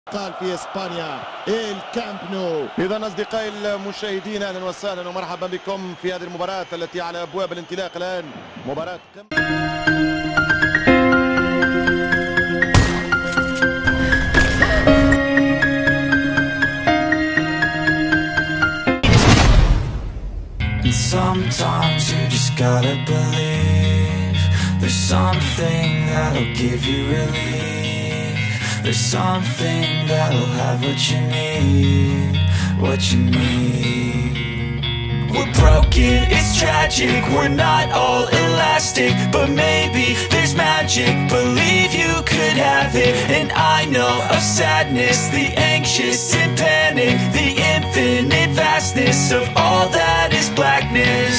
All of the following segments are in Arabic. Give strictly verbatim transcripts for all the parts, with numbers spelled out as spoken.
قال في اسبانيا الكامب نو. اذا اصدقائي المشاهدين اهلا وسهلا ومرحبا بكم في هذه المباراه التي على ابواب الانطلاق الان، مباراه Sometimes you just gotta believe there's something that'll give you relief. There's something that'll have what you need, what you need. We're broken, it's tragic, we're not all elastic, but maybe there's magic, believe you could have it. And I know of sadness, the anxious and panic, the infinite vastness of all that is blackness.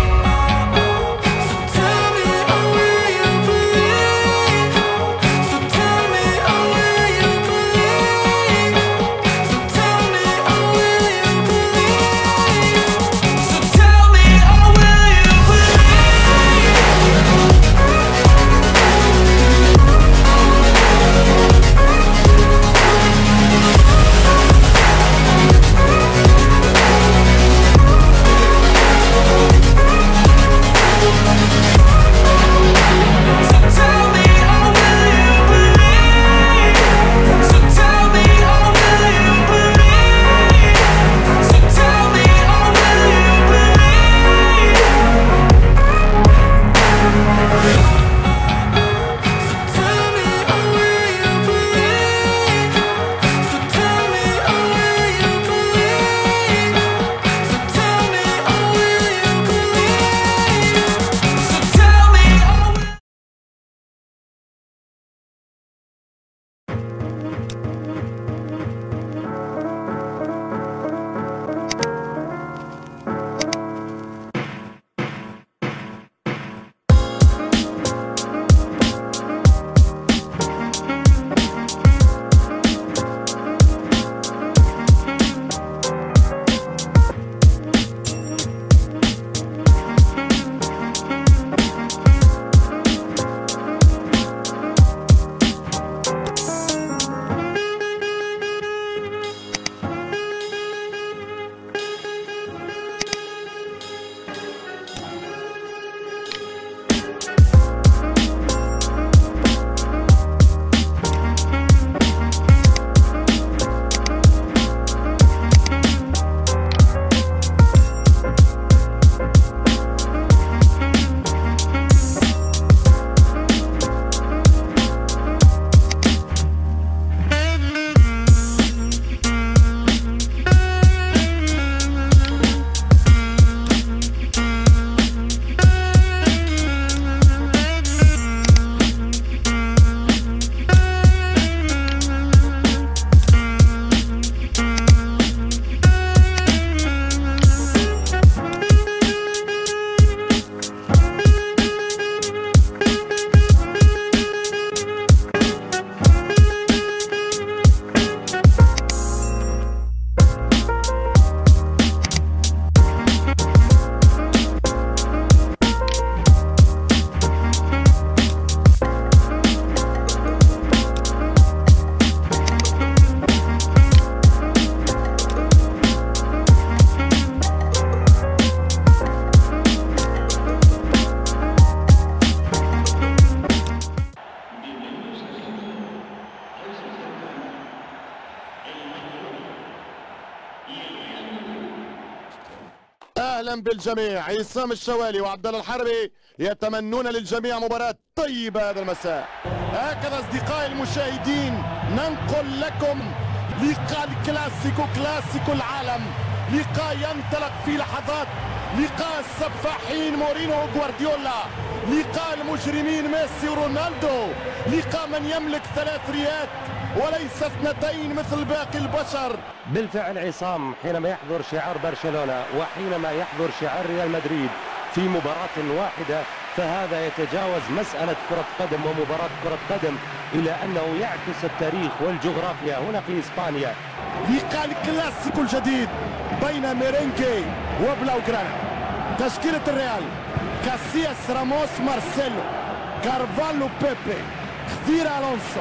اهلا بالجميع. عصام الشوالي وعبد الله الحربي يتمنون للجميع مباراة طيبة هذا المساء. هكذا اصدقائي المشاهدين ننقل لكم لقاء الكلاسيكو، كلاسيكو العالم، لقاء ينطلق في لحظات، لقاء السفاحين مورينو وغوارديولا، لقاء المجرمين ميسي ورونالدو، لقاء من يملك ثلاث ريات وليس اثنتين مثل باقي البشر. بالفعل عصام، حينما يحضر شعار برشلونة وحينما يحضر شعار ريال مدريد في مباراة واحدة، فهذا يتجاوز مسألة كرة قدم ومباراة كرة قدم إلى أنه يعكس التاريخ والجغرافيا هنا في إسبانيا. لقاء الكلاسيكو الجديد بين ميرينكي وبلاوغرانا. تشكيلة الريال: كاسياس، راموس، مارسيلو، كارفالو، بيبي، خضير، الونسو،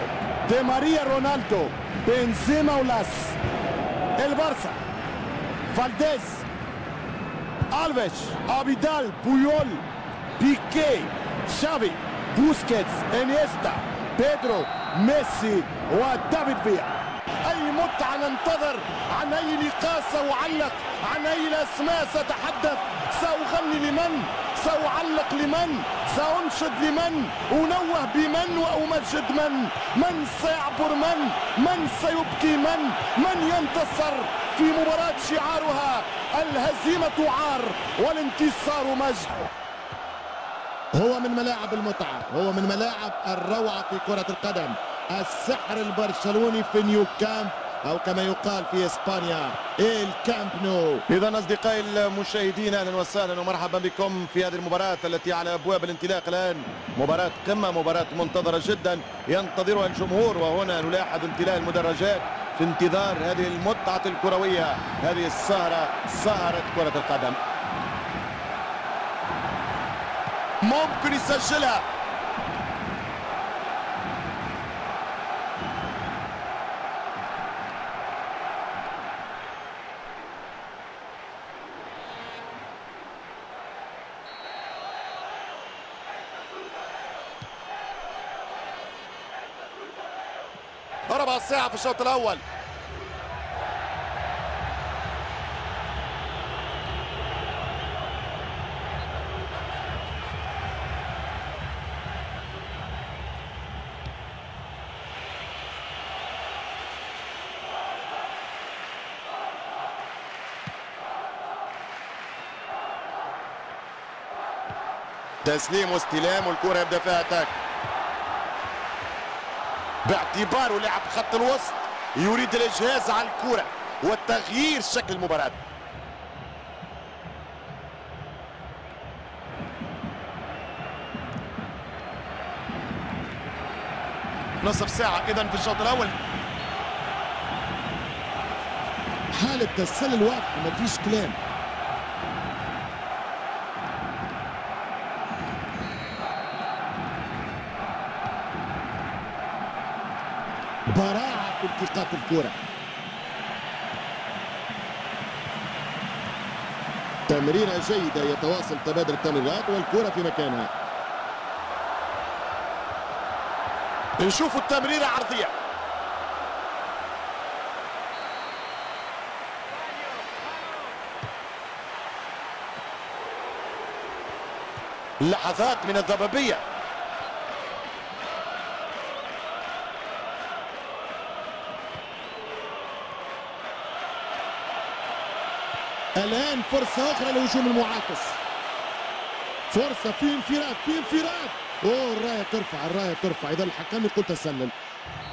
دي ماريا رونالدو بنزيما ولاس البارسا فالديز الفيش ابيدال بويول بيكي تشافي بوسكيتس انيستا بيدرو ميسي ودافيد فيا. اي متعه ننتظر، عن اي لقاء ساعلق، عن اي الاسماء ساتحدث، ساغني لمن، ساعلق لمن، سانشد لمن، انوه بمن وامجد من، من سيعبر من، من سيبكي من، من ينتصر في مباراه شعارها الهزيمه عار والانتصار مجد. هو من ملاعب المتعه، هو من ملاعب الروعه في كره القدم، السحر البرشلوني في نيو كامب او كما يقال في اسبانيا الكامب نو. اذا اصدقائي المشاهدين اهلا وسهلا ومرحبا بكم في هذه المباراه التي على ابواب الانطلاق الان، مباراه قمه، مباراه منتظره جدا ينتظرها الجمهور، وهنا نلاحظ امتلاء المدرجات في انتظار هذه المتعه الكرويه، هذه السهره، سهره كره القدم. ممكن يسجلها. ربع ساعة في الشوط الأول. تسليم واستلام والكرة يبدأ فيها اتاك. باعتباره لاعب خط الوسط يريد الاجهاز على الكرة والتغيير شكل المباراة. نصف ساعة اذا في الشوط الاول. حالة تسلل واضحة ما فيش كلام. براعة في التقاط الكرة. تمريرة جيدة، يتواصل تبادل التمريرات والكرة في مكانها. نشوف التمريرة عرضية. لحظات من الضبابية. الآن فرصة أخرى للهجوم المعاكس. فرصة في انفراد، في انفراد. أوه الراية ترفع، الراية ترفع. إذا الحكم يقول تسلل.